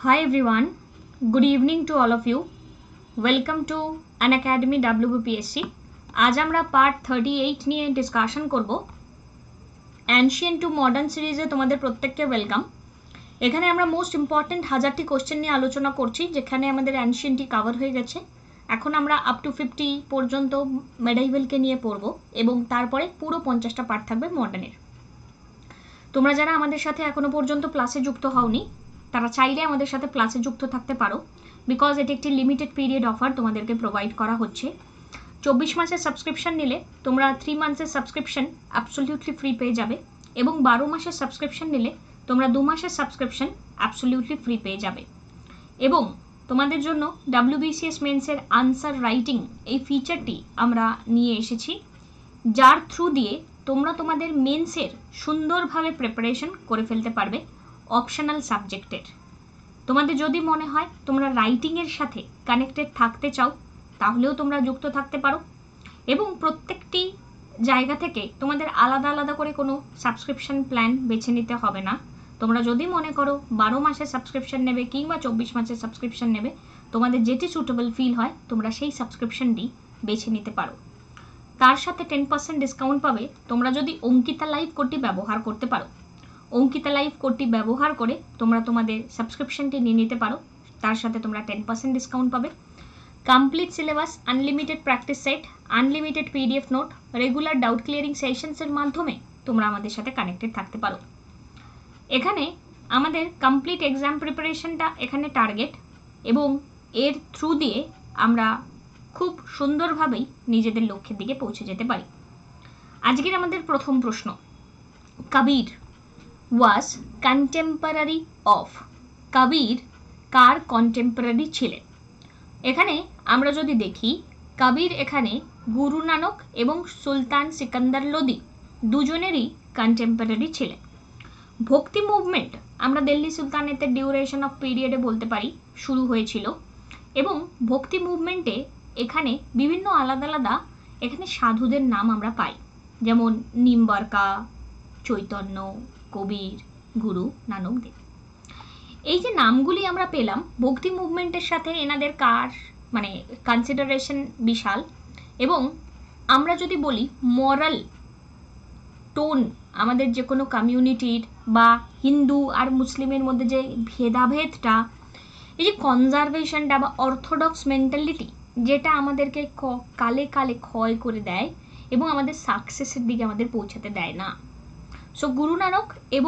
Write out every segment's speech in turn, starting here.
Hi everyone, good evening to all of you. Welcome to Unacademy WBPSC. आज আমরা part 38 নিয়ে discussion করব। Ancient two modern সিরিজে তোমাদের প্রত্যেককে ওয়েলকাম। এখানে আমরা মোস্ট ইম্পর্টেন্ট 1000টি কোশ্চেন নিয়ে আলোচনা করছি, যেখানে আমাদের অ্যানশিয়েন্টটি কভার হয়ে গেছে। এখন আমরা আপ টু 50 পর্যন্ত মেডাইভেলকে নিয়ে পড়ব এবং তারপরে পুরো 50টা পার্ট থাকবে মডার্নের। তোমরা যারা আমাদের সাথে এখনো পর্যন্ত ক্লাসে যুক্ত হওনি তারা চাইলে আমাদের সাথে ক্লাসে যুক্ত থাকতে পারো, বিকজ এটি একটি লিমিটেড পিরিয়ড অফার তোমাদেরকে প্রোভাইড করা হচ্ছে। 24 মাসের সাবস্ক্রিপশন নিলে তোমরা 3 মান্থসের সাবস্ক্রিপশন অ্যাবসলিউটলি ফ্রি পেয়ে যাবে এবং 12 মাসের সাবস্ক্রিপশন নিলে তোমরা 2 মাসের সাবস্ক্রিপশন অ্যাবসলিউটলি ফ্রি পেয়ে যাবে। এবং তোমাদের জন্য WBCS মেন্সের আনসার রাইটিং এই ফিচারটি আমরা নিয়ে এসেছি, যার থ্রু দিয়ে তোমরা তোমাদের মেন্সের সুন্দরভাবে প্রিপারেশন করে ফেলতে পারবে অপশনাল সাবজেক্টের। তোমাদের যদি মনে হয় তোমরা রাইটিংয়ের সাথে কানেক্টেড থাকতে চাও তাহলেও তোমরা যুক্ত থাকতে পারো এবং প্রত্যেকটি জায়গা থেকে তোমাদের আলাদা আলাদা করে কোনো সাবস্ক্রিপশন প্ল্যান বেছে নিতে হবে না। তোমরা যদি মনে করো 12 মাসের সাবস্ক্রিপশন নেবে কিংবা 24 মাসের সাবস্ক্রিপশন নেবে, তোমাদের যেটি সুটেবল ফিল হয় তোমরা সেই সাবস্ক্রিপশনটি বেছে নিতে পারো। তার সাথে 10% ডিসকাউন্ট পাবে তোমরা যদি অঙ্কিতা লাইভ কোডটি ব্যবহার করতে পারো। অঙ্কিতা লাইভ কোডটি ব্যবহার করে তোমরা তোমাদের সাবস্ক্রিপশনটি নিয়ে নিতে পারো, তার সাথে তোমরা 10% ডিসকাউন্ট পাবে। Complete syllabus, unlimited practice set, unlimited PDF note, regular doubt clearing সেশনসের মাধ্যমে তোমরা আমাদের সাথে কানেক্টেড থাকতে পারো। এখানে আমাদের কমপ্লিট এক্সাম প্রিপারেশনটা এখানে টার্গেট এবং এর থ্রু দিয়ে আমরা খুব সুন্দরভাবেই নিজেদের লক্ষ্যের দিকে পৌঁছে যেতে পারি। আজকের আমাদের প্রথম প্রশ্ন, Kabir was contemporary of, Kabir কার কন্টেম্পোরারি ছিলেন? এখানে আমরা যদি দেখি কবির এখানে গুরু নানক এবং সুলতান সিকান্দার লোদি দুজনেরই কন্টেম্পোরারি ছিলেন। ভক্তি মুভমেন্ট আমরা দিল্লি সুলতানেতের ডিউরেশন অফ পিরিয়ডে বলতে পারি শুরু হয়েছিল এবং ভক্তি মুভমেন্টে এখানে বিভিন্ন আলাদা আলাদা এখানে সাধুদের নাম আমরা পাই, যেমন নিম্বারকা, চৈতন্য, কবির, গুরু নানক দেব। এই যে নামগুলি আমরা পেলাম, ভক্তি মুভমেন্টের সাথে এনাদের কার মানে কনসিডারেশন বিশাল। এবং আমরা যদি বলি মরাল টোন আমাদের যে কোনো কমিউনিটির বা হিন্দু আর মুসলিমের মধ্যে যে ভেদাভেদটা, এই যে কনজারভেশনটা বা অর্থোডক্স মেন্টালিটি যেটা আমাদেরকে কালে কালে ক্ষয় করে দেয় এবং আমাদের সাকসেসের দিকে আমাদের পৌঁছাতে দেয় না। সো গুরু নানক এবং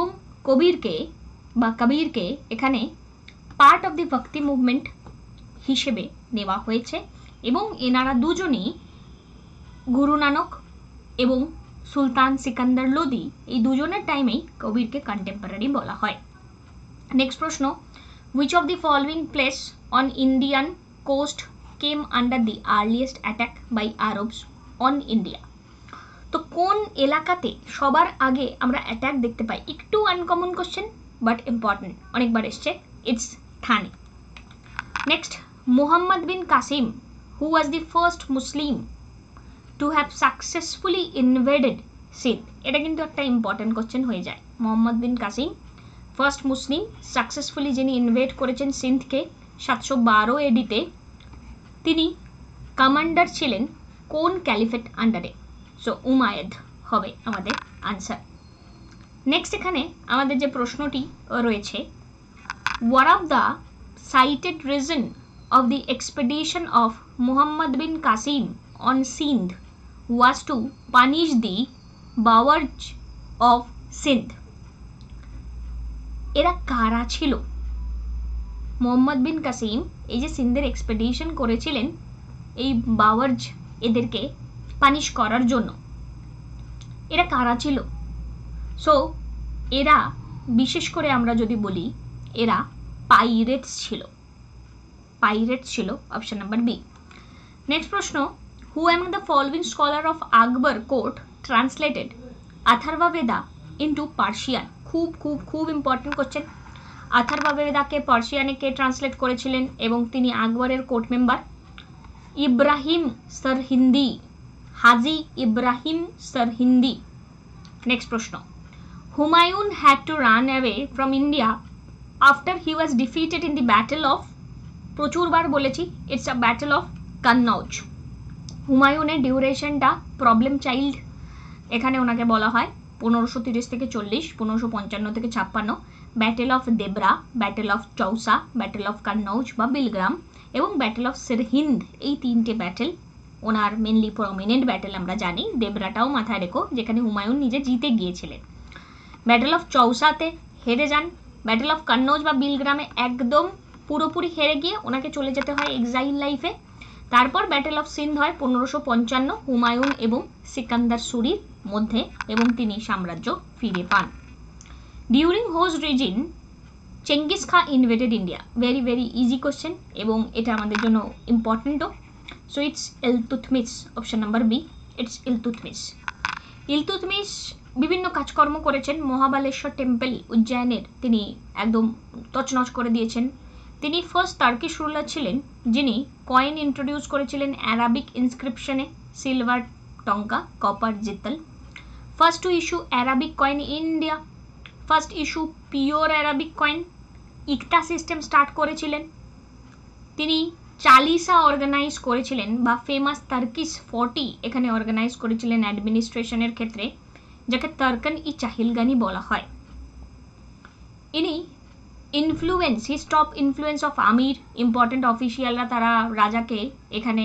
কবিরকে এখানে পার্ট অফ দি ভক্তি মুভমেন্ট হিসেবে নেওয়া হয়েছে এবং এনারা দুজনেই গুরু নানক এবং সুলতান সিকান্দার লোদি এই দুজনের টাইমেই কবিরকে কন্টেম্পোরারি বলা হয়। নেক্সট প্রশ্ন, which of the following place on Indian coast came under the earliest attack by Arabs on India? তো কোন এলাকাতে সবার আগে আমরা অ্যাটাক দেখতে পাই? একটু আনকমন কোশ্চেন বাট ইম্পর্টেন্ট, অনেকবার এসছে। ইটস থানে। Next, Muhammad bin Qasim who was the first Muslim to have successfully invaded Sindh. এটা কিন্তু একটা ইম্পর্টেন্ট কোশ্চেন হয়ে যায়। Muhammad bin Qasim first Muslim successfully যিনি ইনভেড করেছেন সিন্ধকে 712 AD-তে, তিনি কমান্ডার ছিলেন কোন ক্যালিফেট আন্ডারে? সো উমায়দ হবে আমাদের আনসার। নেক্সট এখানে আমাদের যে প্রশ্নটি রয়েছে, one of the cited reason of the expedition of Muhammad bin Qasim on Sindh was to punish the Bawarij of Sindh. এরা কারা ছিল? মুহাম্মদ বিন কাসিম এই যে সিন্ধের এক্সপেডিশন করেছিলেন এই বাওয়ার্জ এদেরকে পানিশ করার জন্য, এরা কারা ছিল? সো এরা বিশেষ করে আমরা যদি বলি এরা পাইরেটস ছিল, অপশন নাম্বার বি। নেক্সট প্রশ্ন, who among the following scholar of Akbar court translated Atharva Veda into Persian? খুব খুব খুব ইম্পর্টেন্ট কোশ্চেন। অথর্বা বেদাকে পার্সিয়ানে কে ট্রান্সলেট করেছিলেন এবং তিনি আকবরের court member? Ibrahim Sirhindi, Haji Ibrahim Sirhindi. Next প্রশ্ন, Humayun had to run away from India after he was defeated in the battle of, প্রচুর বার বলেছি, it's a battle of কান্নৌজ। হুমায়ুনের ডিউরেশনটা প্রবলেম চাইল্ড এখানে ওনাকে বলা হয় 1530 থেকে 40, 1555 থেকে 56, battle of Dewra, battle of Chausa, battle of Kannauj বা বিলগ্রাম এবং ব্যাটেল অফ সিরহিন্দ, এই তিনটে ব্যাটেল ওনার মেনলি প্রমিনেন্ট ব্যাটেল আমরা জানি। দেবরাটাও মাথায় রেখো, যেখানে হুমায়ুন নিজে জিতে গিয়েছিলেন। ব্যাটেল অফ চৌসাতে হেরে যান, ব্যাটেল অফ কান্নৌজ বা বিলগ্রামে একদম পুরোপুরি হেরে গিয়ে ওনাকে চলে যেতে হয় এক্সাইল লাইফে। তারপর ব্যাটেল অফ সিন্ধ হয় 1555 হুমায়ুন এবং সিকান্দার সুরির মধ্যে এবং তিনি সাম্রাজ্য ফিরে পান। During whose reign Genghis Khan invaded India, very very easy question এবং এটা আমাদের জন্য ইম্পর্টেন্টও। So it's Iltutmish, option number B, it's Iltutmish. Iltutmish বিভিন্ন কাজকর্ম করেছেন, মহাবালেশ্বর টেম্পল উজ্জয়নের তিনি একদম তছনছ করে দিয়েছেন। তিনি ফার্স্ট টার্কিশ রুলার ছিলেন যিনি কয়েন ইন্ট্রোডিউস করেছিলেন অ্যারাবিক ইনস্ক্রিপশনে, silver tanka, copper jital. First to issue Arabic coin in India, first issue pure Arabic coin. Iqta system start করেছিলেন তিনি। চালিসা অর্গানাইজ করেছিলেন বা ফেমাস টার্কিশ 40 এখানে অর্গানাইজ করেছিলেন অ্যাডমিনিস্ট্রেশনের ক্ষেত্রে, যাকে তর্কন ই চাহিলগানি বলা হয়। ইনি influence, his top influence of amir, important অফিসিয়ালরা তারা রাজাকে এখানে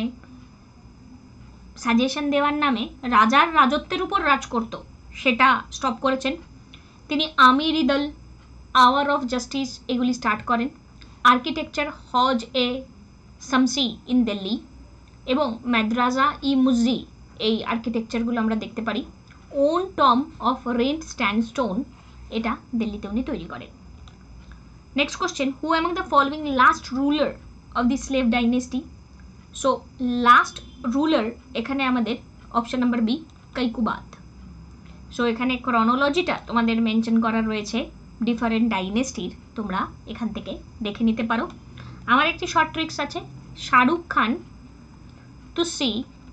সাজেশন দেওয়ার নামে রাজার রাজত্বের উপর রাজ করত, সেটা স্টপ করেছেন তিনি। আমির ইদল, আওয়ার অফ জাস্টিস এগুলি স্টার্ট করেন। আর্কিটেকচার হজ এ শামসি ইন দিল্লি এবং মাদ্রাজা ই মুজি, এই আর্কিটেকচারগুলো আমরা দেখতে পারি। Own tomb of red sandstone, এটা দিল্লিতে উনি তৈরি করেন। Next question, who among the following last ruler of the slave dynasty? So last ruler এখানে আমাদের option number B, Kaiqubad. So এখানে ক্রনোলজিটা তোমাদের মেনশন করা রয়েছে ডিফারেন্ট ডাইনেস্টির, তোমরা এখান থেকে দেখে নিতে পারো। আমার একটি শর্ট ট্রিক্স আছে, শাহরুখ খান টু সি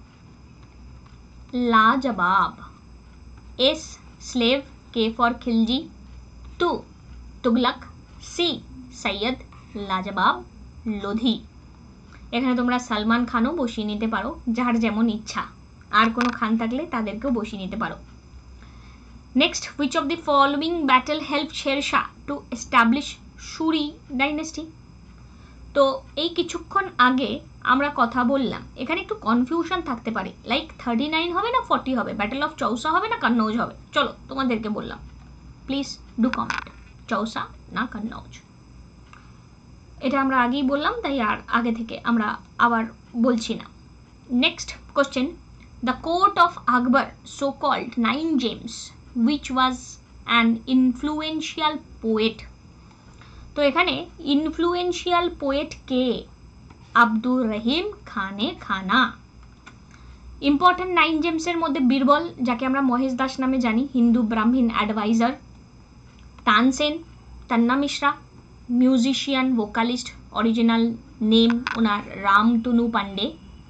লাজবাব, S slave, K for Khilji, টু তুগলক, সি সৈয়দ লাজবাব লোধি। এখানে তোমরা সালমান খানও বসিয়ে নিতে পারো, যার যেমন ইচ্ছা, আর কোনো খান থাকলে তাদেরকেও বসিয়ে নিতে পারো। Next, which of the following battle help Sher Shah to establish Suri dynasty? তো এই কিছুক্ষণ আগে আমরা কথা বললাম, এখানে একটু কনফিউশন থাকতে পারে, লাইক 39 হবে না 40 হবে, ব্যাটেল অফ চৌসা হবে না কান্নৌজ হবে। চলো তোমাদেরকে বললাম, প্লিজ ডু কমেন্ট, চৌসা না কান্নৌজ। এটা আমরা আগেই বললাম, তাই আর আগে থেকে আমরা আবার বলছি না। Next question, the court of Akbar so called 9 gems which was an influential poet? তো এখানে ইনফ্লুয়েন্সিয়াল পোয়েট কে? আব্দুর রহিম খানে খানা। ইম্পর্টেন্ট 9 জেমসের মধ্যে বীরবল, যাকে আমরা মহেশ দাস নামে জানি, Hindu Brahmin adviser. Tansen, Tanna Mishra, musician, vocalist, original name ওনার রামতনু পান্ডে।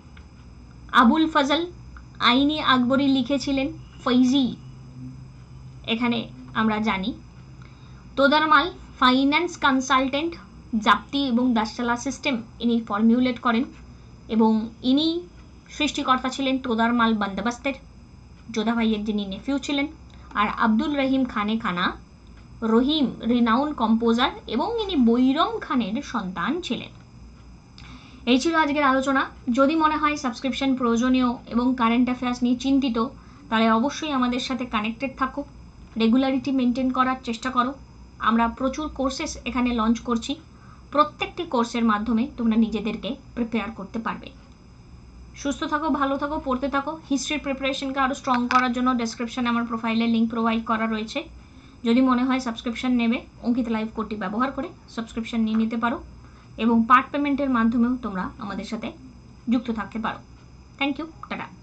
আবুল ফজল, আইনি আকবরী লিখেছিলেন ফৈজি, এখানে আমরা জানি। তোদারমাল, ফাইন্যান্স কনসালটেন্ট, জাপ্তি এবং দাসচালা সিস্টেম ইনি ফর্মুলেট করেন এবং ইনি সৃষ্টিকর্তা ছিলেন তোদারমাল বন্দোবস্তের, যোধা ভাইয়ের যিনি নেফিউ ছিলেন। আর আব্দুল রহিম খানে খানা, রহিম রিনাউন কম্পোজার এবং ইনি বৈরম খানের সন্তান ছিলেন। এই ছিল আজকের আলোচনা। যদি মনে হয় সাবস্ক্রিপশন প্রয়োজনীয় এবং কারেন্ট অ্যাফেয়ার্স নিয়ে চিন্তিত, তাহলে অবশ্যই আমাদের সাথে কানেক্টেড থাকো, রেগুলারিটি মেনটেন করার চেষ্টা করো। আমরা প্রচুর কোর্সেস এখানে লঞ্চ করছি, প্রত্যেকটি কোর্সের মাধ্যমে তোমরা নিজেদেরকে প্রিপেয়ার করতে পারবে। সুস্থ থাকো, ভালো থাকো, পড়তে থাকো। হিস্ট্রির প্রিপারেশনকে আরও স্ট্রং করার জন্য ডেসক্রিপশনে আমার প্রোফাইলের লিঙ্ক প্রোভাইড করা রয়েছে। যদি মনে হয় সাবস্ক্রিপশন নেবে, অঙ্কিত লাইভ কোডটি ব্যবহার করে সাবস্ক্রিপশন নিয়ে নিতে পারো এবং পার্ট পেমেন্টের মাধ্যমেও তোমরা আমাদের সাথে যুক্ত থাকতে পারো। Thank you, tata.